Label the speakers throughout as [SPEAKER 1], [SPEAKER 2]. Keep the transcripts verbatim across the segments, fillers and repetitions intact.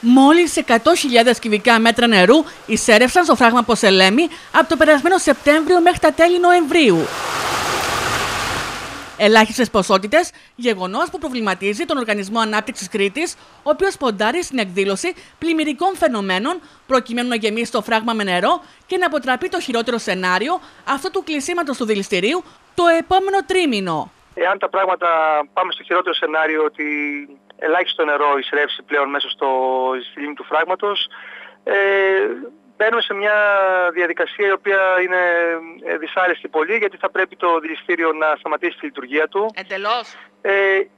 [SPEAKER 1] Μόλις εκατό χιλιάδες κυβικά μέτρα νερού εισέρευσαν στο φράγμα Ποσελέμη από το περασμένο Σεπτέμβριο μέχρι τα τέλη Νοεμβρίου. Ελάχιστες ποσότητες, γεγονός που προβληματίζει τον Οργανισμό Ανάπτυξης Κρήτης, ο οποίος ποντάρει στην εκδήλωση πλημμυρικών φαινομένων προκειμένου να γεμίσει το φράγμα με νερό και να αποτραπεί το χειρότερο σενάριο, αυτό του κλεισίματος του δηληστηρίου, το επόμενο τρίμηνο.
[SPEAKER 2] Εάν τα πράγματα πάμε στο χειρότερο σενάριο ότι ελάχιστο νερό εισρεύσει πλέον μέσα στο λίμνη του φράγματος, ε, μπαίνουμε σε μια διαδικασία η οποία είναι δυσάρεστη πολύ, γιατί θα πρέπει το δηληστήριο να σταματήσει τη λειτουργία του.
[SPEAKER 1] Εντελώς.
[SPEAKER 2] Ε,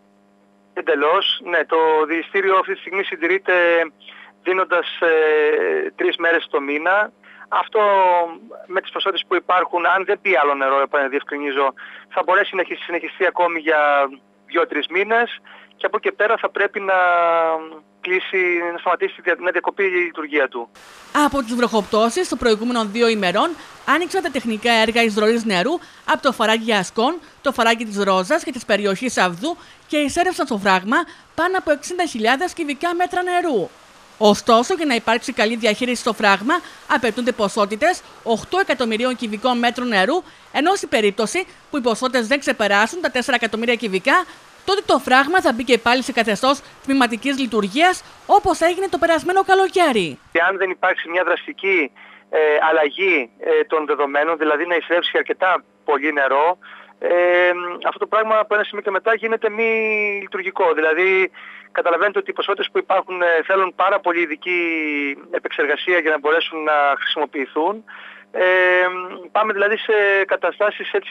[SPEAKER 2] εντελώς, ναι. Το δηληστήριο αυτή τη στιγμή συντηρείται δίνοντας ε, τρεις μέρες το μήνα. Αυτό με τις ποσότητες που υπάρχουν, αν δεν πει άλλο νερό, διευκρινίζω, θα μπορέσει να συνεχιστεί ακόμη για δύο-τρεις μήνες και από εκεί πέρα θα πρέπει να κλείσει, να σταματήσει, να διακοπεί η λειτουργία του.
[SPEAKER 1] Από τις βροχοπτώσεις των προηγούμενων δύο ημερών άνοιξαν τα τεχνικά έργα εισρωής νερού από το φαράγγι Ασκών, το φαράγγι της Ρόζας και της περιοχής Αυδού και εισέρευσαν στο φράγμα πάνω από εξήντα χιλιάδες κυβικά μέτρα νερού. Ωστόσο, για να υπάρξει καλή διαχείριση στο φράγμα, απαιτούνται ποσότητες οκτώ εκατομμυρίων κυβικών μέτρων νερού, ενώ στην περίπτωση που οι ποσότητες δεν ξεπεράσουν τα τέσσερα εκατομμύρια κυβικά, τότε το φράγμα θα μπει και πάλι σε καθεστώς τμηματικής λειτουργίας, όπως έγινε το περασμένο καλοκαίρι.
[SPEAKER 2] Και αν δεν υπάρξει μια δραστική ε, αλλαγή ε, των δεδομένων, δηλαδή να εισρεύσει αρκετά πολύ νερό, ε, αυτό το πράγμα από ένα σημείο και μετά γίνεται μη λειτουργικό. Δηλαδή, καταλαβαίνετε ότι οι ποσότητες που υπάρχουν ε, θέλουν πάρα πολύ ειδική επεξεργασία για να μπορέσουν να χρησιμοποιηθούν. Ε, πάμε δηλαδή σε καταστάσεις έτσι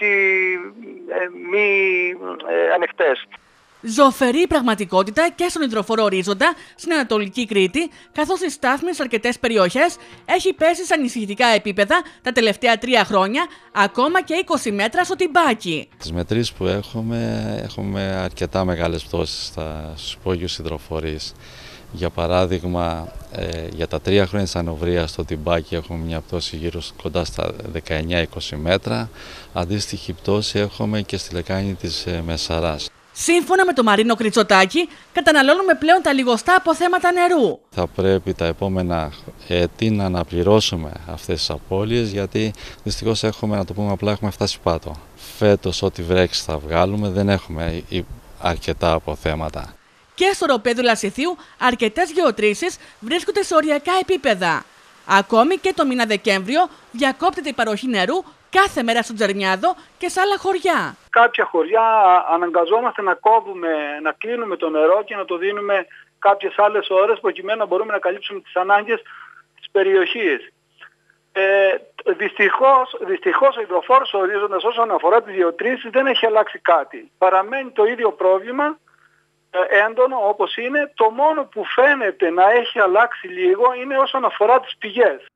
[SPEAKER 2] ε, μη ε, ανεκτές.
[SPEAKER 1] Ζωφερή πραγματικότητα και στον υδροφόρο ορίζοντα στην Ανατολική Κρήτη, καθώς η στάθμη σε αρκετές περιοχές έχει πέσει σε ανησυχητικά επίπεδα τα τελευταία τρία χρόνια, ακόμα και είκοσι μέτρα στο Τιμπάκι.
[SPEAKER 3] Τις μετρήσεις που έχουμε, έχουμε αρκετά μεγάλες πτώσεις στους υπόγειους υδροφορείς. Για παράδειγμα, ε, για τα τρία χρόνια της ανοβρίας στο Τιμπάκι έχουμε μια πτώση γύρω κοντά στα δεκαεννιά είκοσι μέτρα. Αντίστοιχη πτώση έχουμε και στη λεκάνη της ε, Μεσαράς.
[SPEAKER 1] Σύμφωνα με τον Μαρίνο Κριτσοτάκη, καταναλώνουμε πλέον τα λιγοστά αποθέματα νερού.
[SPEAKER 3] Θα πρέπει τα επόμενα έτη να αναπληρώσουμε αυτές τις απώλειες, γιατί δυστυχώς έχουμε, να το πούμε απλά, έχουμε φτάσει πάτο. Φέτος ό,τι βρέξει θα βγάλουμε, δεν έχουμε αρκετά αποθέματα.
[SPEAKER 1] Και στο ροπέδιο Λασιθίου αρκετές γεωτρήσεις βρίσκονται σε οριακά επίπεδα. Ακόμη και το μήνα Δεκέμβριο διακόπτεται η παροχή νερού κάθε μέρα στο Τζερνιάδο και σε άλλα χωριά.
[SPEAKER 4] Κάποια χωριά αναγκαζόμαστε να κόβουμε, να κλείνουμε το νερό και να το δίνουμε κάποιες άλλες ώρες προκειμένου να μπορούμε να καλύψουμε τις ανάγκες της περιοχής. Ε, δυστυχώς, δυστυχώς ο υδροφόρος ορίζοντας όσον αφορά τις γεωτρήσεις δεν έχει αλλάξει κάτι. Παραμένει το ίδιο πρόβλημα, έντονο όπως είναι. Το μόνο που φαίνεται να έχει αλλάξει λίγο είναι όσον αφορά τις πηγές.